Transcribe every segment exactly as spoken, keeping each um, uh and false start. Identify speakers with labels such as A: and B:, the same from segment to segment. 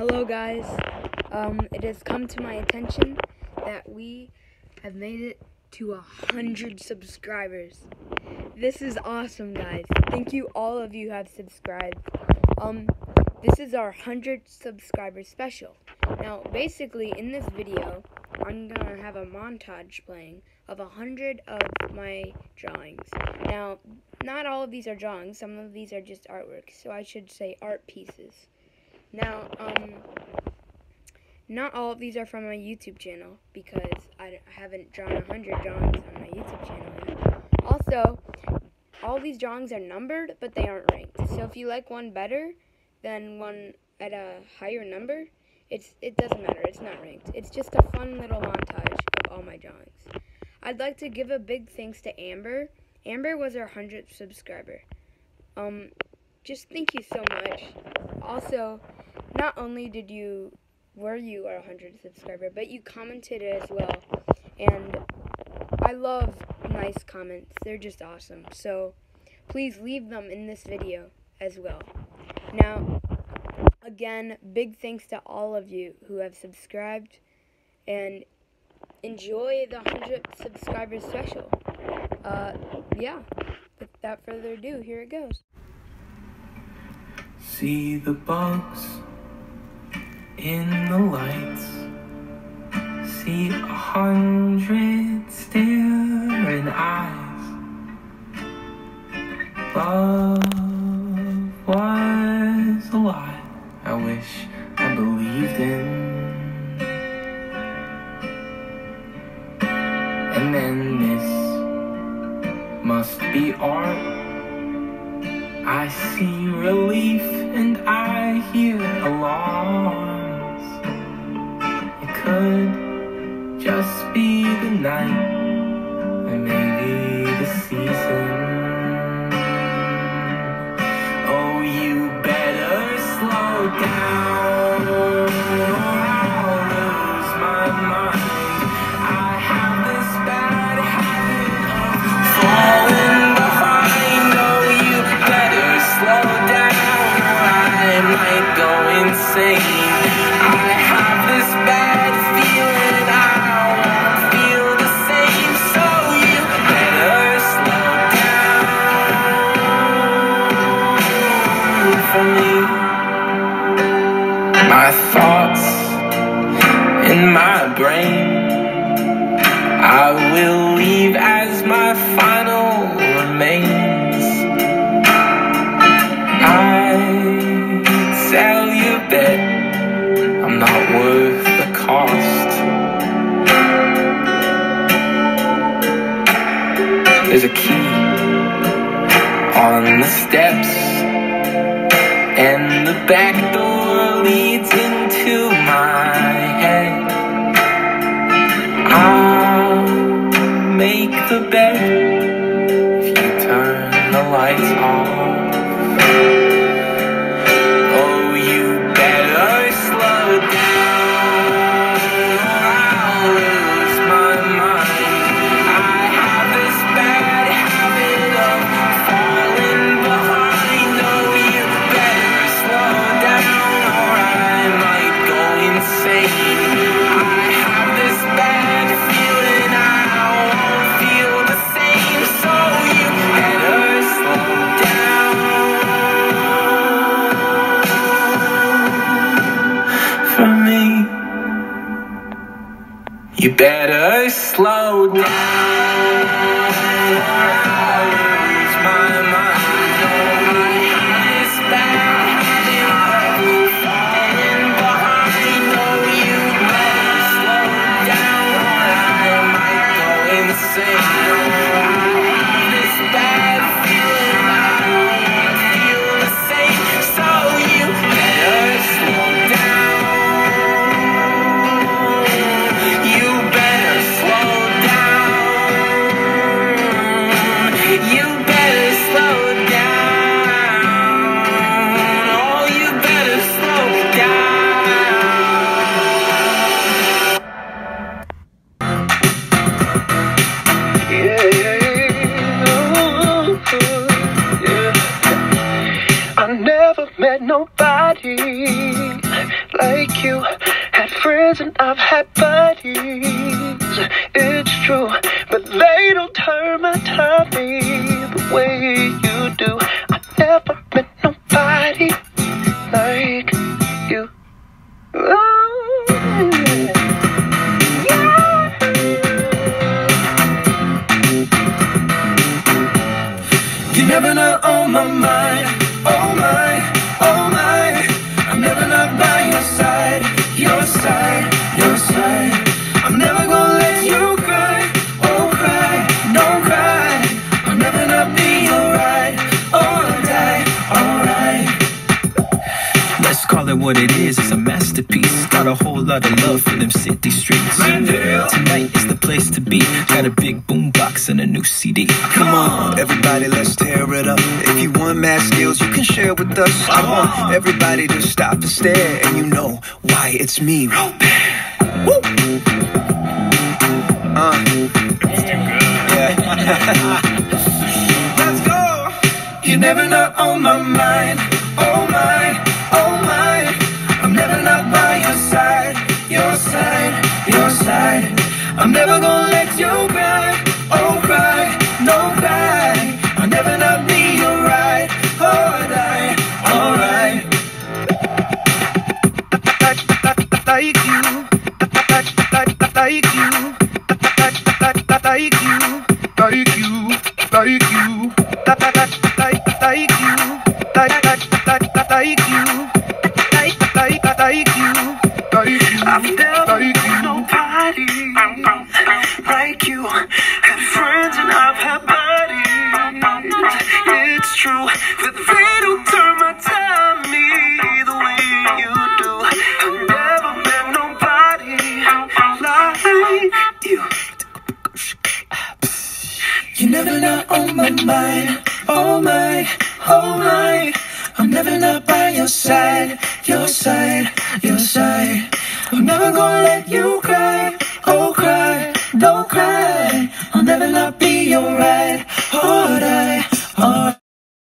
A: Hello guys, um, it has come to my attention that we have made it to a hundred subscribers. This is awesome, guys. Thank you, all of you have subscribed. Um, this is our hundred subscriber special. Now, basically, in this video, I'm gonna have a montage playing of a hundred of my drawings. Now, not all of these are drawings. Some of these are just artwork, so I should say art pieces. Now, um, not all of these are from my YouTube channel because I haven't drawn a hundred drawings on my YouTube channel yet. Also, all these drawings are numbered, but they aren't ranked. So if you like one better than one at a higher number, it's it doesn't matter. It's not ranked. It's just a fun little montage of all my drawings. I'd like to give a big thanks to Amber. Amber was our hundredth subscriber. Um, just thank you so much. Also, not only did you, were you our hundredth subscriber, but you commented as well. And I love nice comments. They're just awesome. So please leave them in this video as well. Now, again, big thanks to all of you who have subscribed. And enjoy the hundredth subscriber special. Uh, yeah. Without further ado, here it goes.
B: See the bugs in the lights. See a hundred staring eyes. Love was a lie I wish I believed in. And then this must be art. I see relief and I hear alarms. It could just be the night, or maybe the season. Oh, you better slow down, or I'll lose my mind. I have this bad habit of falling behind. Oh, you better slow down, or I might go insane. I have this bad feeling I won't feel the same, so you better slow down for me. My thoughts in my brain I will leave as my final remains. I'd sell you a bet I'm not worth the cost. There's a key on the steps, and the back door leads into my head. I'll make the bed if you turn the lights off. Oh, you better slow down, or I'll lose my mind. I have this bad habit of falling behind. Oh, you better slow down, or I might go insane. I have this bad feeling I won't feel the same, so you better slow down for me. You better slow down, or I'll lose my mind. Oh, I have this bad habit of falling behind. Oh, you better slow down, or I might go insane. Oh, I have this bad feeling I won't feel the same, so you better slow down. You better slow down. like you. Had friends and I've had buddies, it's true, but they don't turn my tummy the way you do. I've never met nobody like you. Oh, yeah. You're never not on my mind. Oh my, oh my. I'm never not by your side. Your side, your side. I'm never gonna let you cry. Oh cry, don't cry. I'll never not be alright. Alright, alright. Let's call it what it is, it's a masterpiece. Got a whole lot of love for them city streets. Tonight is the place to be. Got a big boombox and a new C D. Come on, everybody, let's tear it up. If you want mad skills, you can share with us. I want everybody to stop and stare, and you know why it's me, Robert. Woo! Uh, yeah. Let's go. You're never not on my mind. Oh my, oh my. I'm never not by your side. Your side, your side. I'm never gonna let you cry. Oh cry, don't cry. I'll never not be alright. Alright, alright. Like you, like you, like you, like you, like you, like like you, like like like you, like like like you, like you. I've never met nobody like you. Had friends and I've had buddies. It's true that they don't turn my tummy the way you do. I've never met nobody like you. You're never not on my mind. Oh my, oh my. I'm never not by your side. Your side, your side. I'm never gonna let you cry. Oh cry, don't cry. I'll never not be alright. Alright, alright.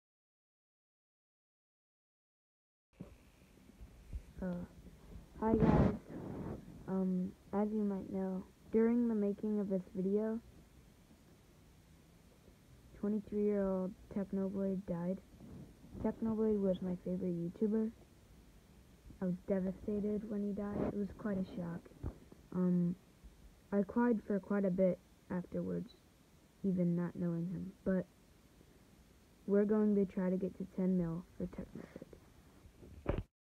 A: Uh, hi guys. Um, as you might know, during the making of this video, twenty-three-year-old Technoblade died. Technoblade was my favorite YouTuber. I was devastated when he died. It was quite a shock. Um, I cried for quite a bit afterwards, even not knowing him. But we're going to try to get to ten mil for Technoblade.